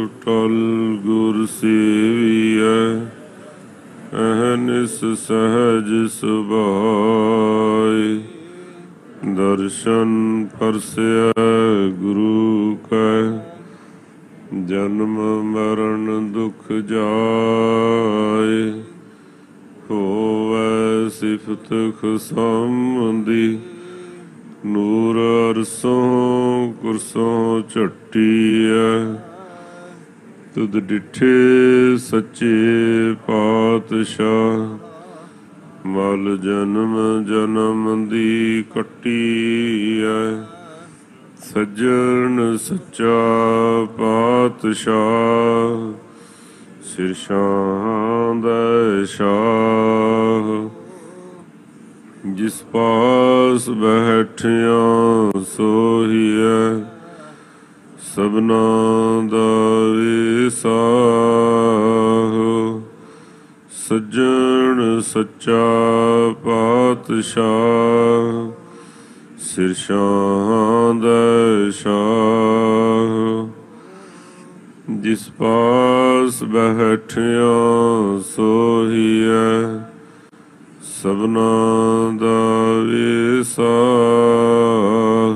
टल गुर सेवियै अहनिस सहज सुभाए। दर्शन परसिया गुरु कै जन्म मरण दुख जाए। होवै सिफत खुशामदी नूर अरसों कुरसों झट्टियै। तुद डिठे सच्चे पातशाह मल जन्म जन्म दी कट्टियै। सज्जन सच्चा पातशाह सिर शाह दै शाह। जिस पास बैठिया सोहियै सबना दा विसाह। सज्जन सच्चा पातशाह सिर शाह दै शाह। जिस पास बैठिया सोहियै सबना दा विसाह।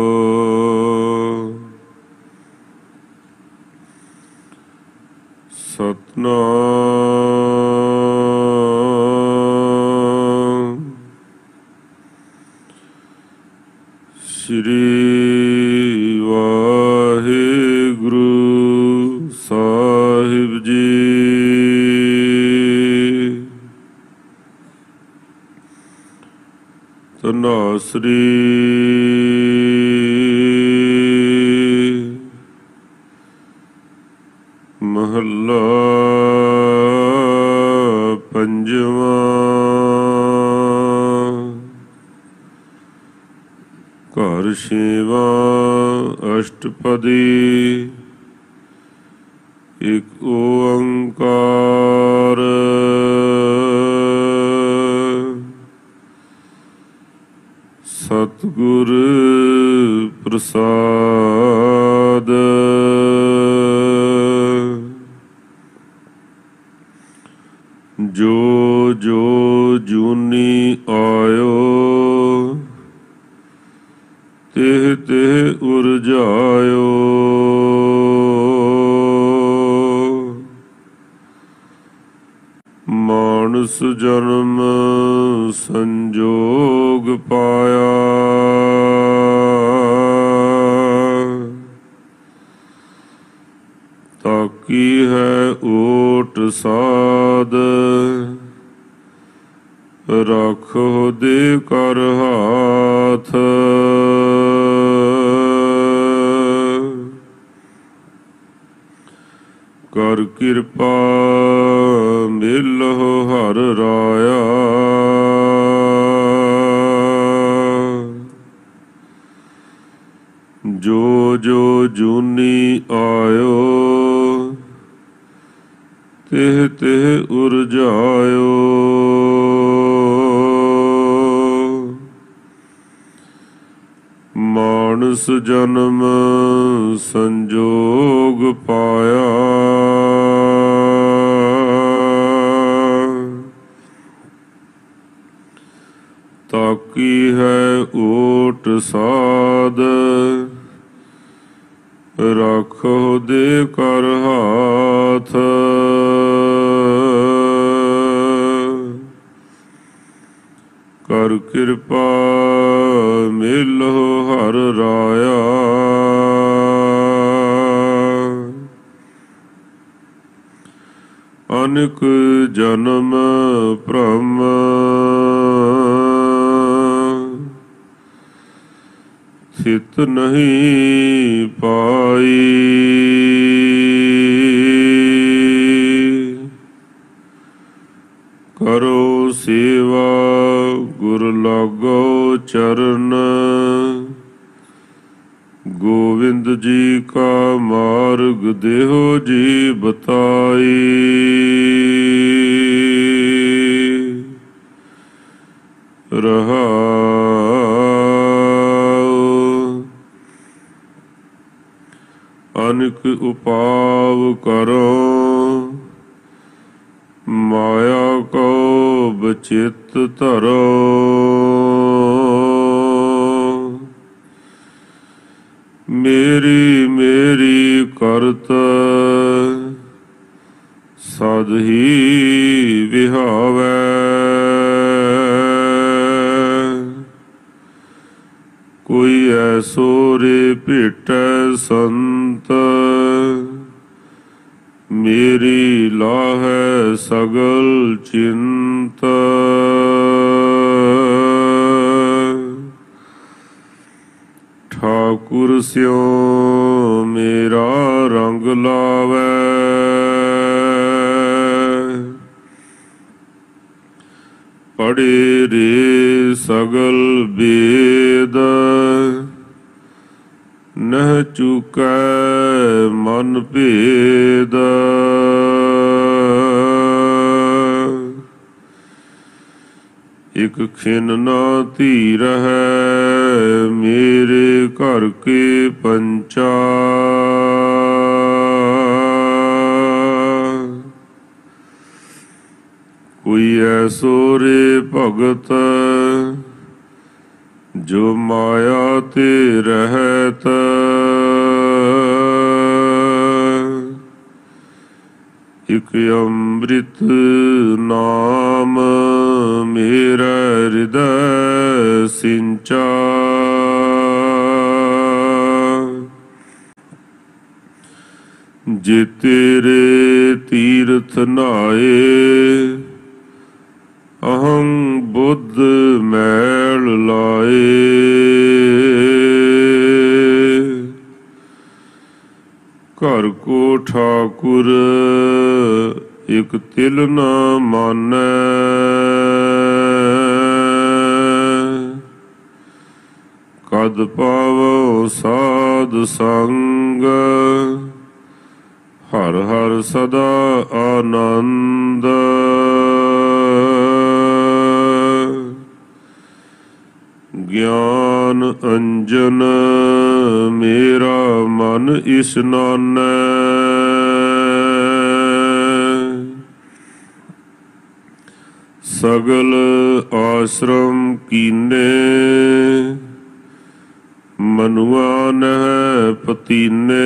सतनाम श्री वाहिगुरु साहिब जी। तनासरी महला पंजवा। घर छेवा अष्टपदी एक ओंकार। सतगुर प्रसाद जो जो जूनी आयो तेह तेह उरझायो। मानस जन्म संजोग पाया। ताकी है ओट साध राखो दे कर हाथ। कर कृपा मिलो हर राया। जो जो जूनी आयो तेह तेह उरझायो। मानस जन्म संजोग पाया। ताकी है ओट साध राखो दे कर हाथ। कर कृपा मिलो हर राया। अनेक जन्म भ्रम थित नहीं पाई। करो सेवा गुर लागो चरण। गोविंद जी का मार्ग देहो जी बताई। रहाओ अनेक उपाव करो, माया को बचित धरो। मेरी मेरी करत सद ही विहावै, कोई ऐसो रे भेटै संत, मेरी लाहै सगल चिंत। ठाकुर स्यों मेरा रंग लावै, पढ़े रे सगल वेद, नह चुकै मन भेद। एक खिन ना धीर है, मेरे घर के पंचा। कोई ऐसो रे भगत, जो माया ते रहत। एक अमृत नाम मेरा हृदय सिंचा। जे तेरे तीर्थ नाए, अहं बुद्ध मैल लाए। घर को ठाकुर एक तिल न मानै, कद पावो साध संग। हर हर सदा आनंद, ज्ञान अंजन मेरा मन इस्नानै। सगल आश्रम कीने, मनुआ नह पतीने।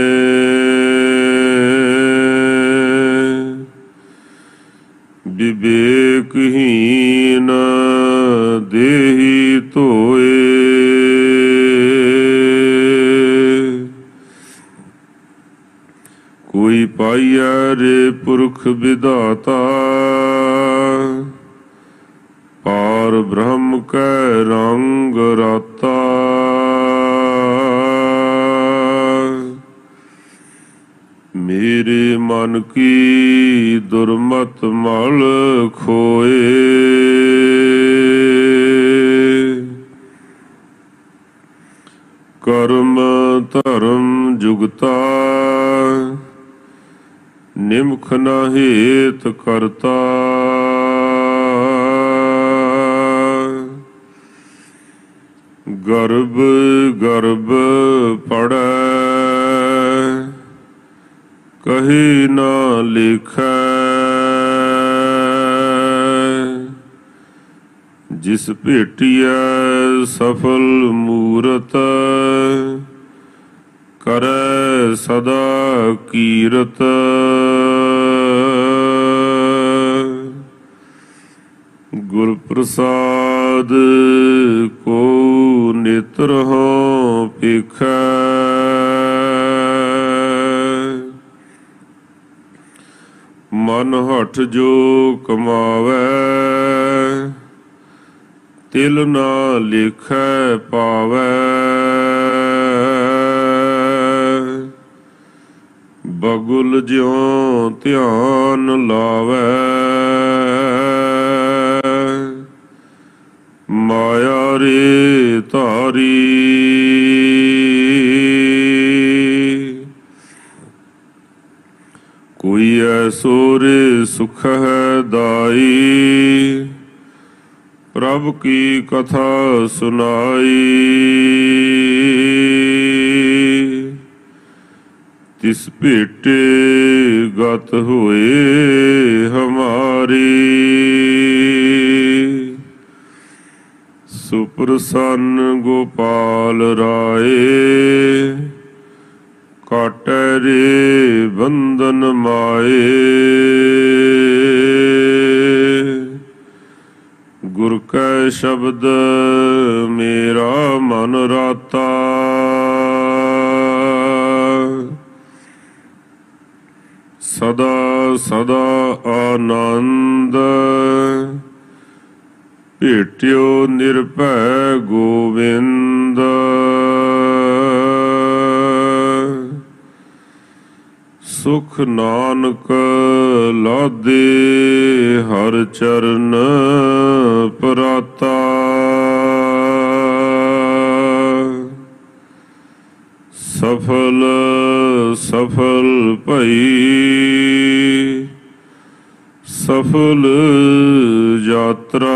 विवेकहीन देही धोए, कोई पाइया रे पुरख विधाता। पार ब्रह्म कै रंग राता, मेरे मन की दुर्मत मल खोए। कर्म धर्म जुगता, निमख न हेत करता। गर्भ गर्भ पढ़ै, कही न लिखै। जिस भेटिया सफल मूरत, करै सदा कीरत। गुर प्रसाद को नेत्र हो पेखै। मन हठ जो कमावै, तिल ना लिखै पावै। बगुल ज्यों ध्यान लावै, माया रे तारी। कोई ऐसो रे सुख है दाई, प्रभु की कथा सुनाई। तिस भेटे गत होए हमारी। सुप्रसन्न गोपाल राय काटे रे बंधन माए। गुर कै शब्द मेरा मन राता। सदा सदा आनंद भेट्यो निर्भय गोविंद। सुख नानक लादे हर चरण पराता। सफल सफल भई सफल यात्रा।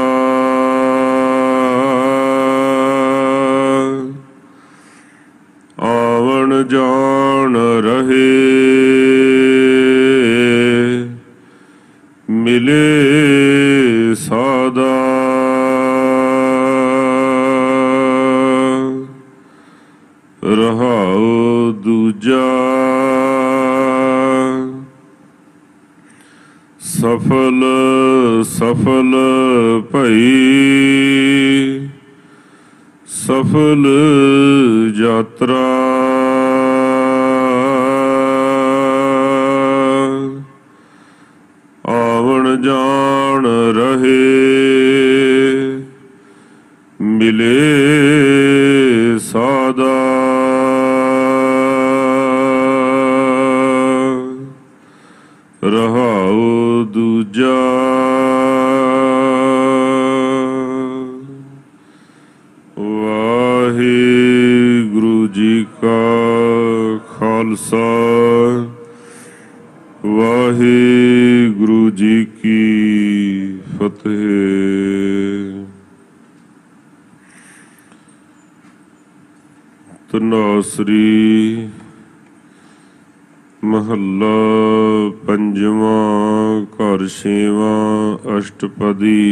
आवन जान रहे मिले सादा। रहाओ दूजा सफल सफल भई सफल यात्रा। आवन जान रहे मिले सादा। रहाओ दूजा वाहिगुरु जी का खालसा वाहिगुरु जी की फतेह। तनासरी महला पंजवा घर छेवां अष्टपदी।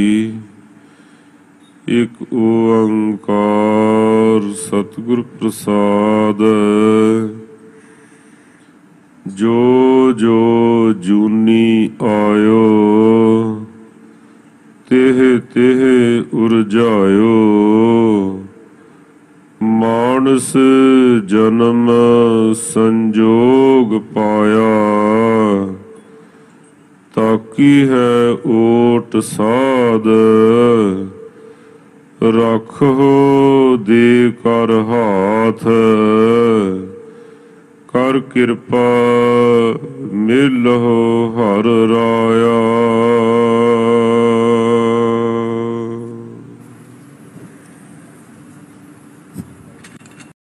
एक ओंकार सतगुर प्रसाद। जो जो जूनी आयो तेह तेह उरजायो। मानस जन्म संजोग पाया। ताकी है ओट साध रखो दे कर हाथ। कर कृपा मिलहो हर राया।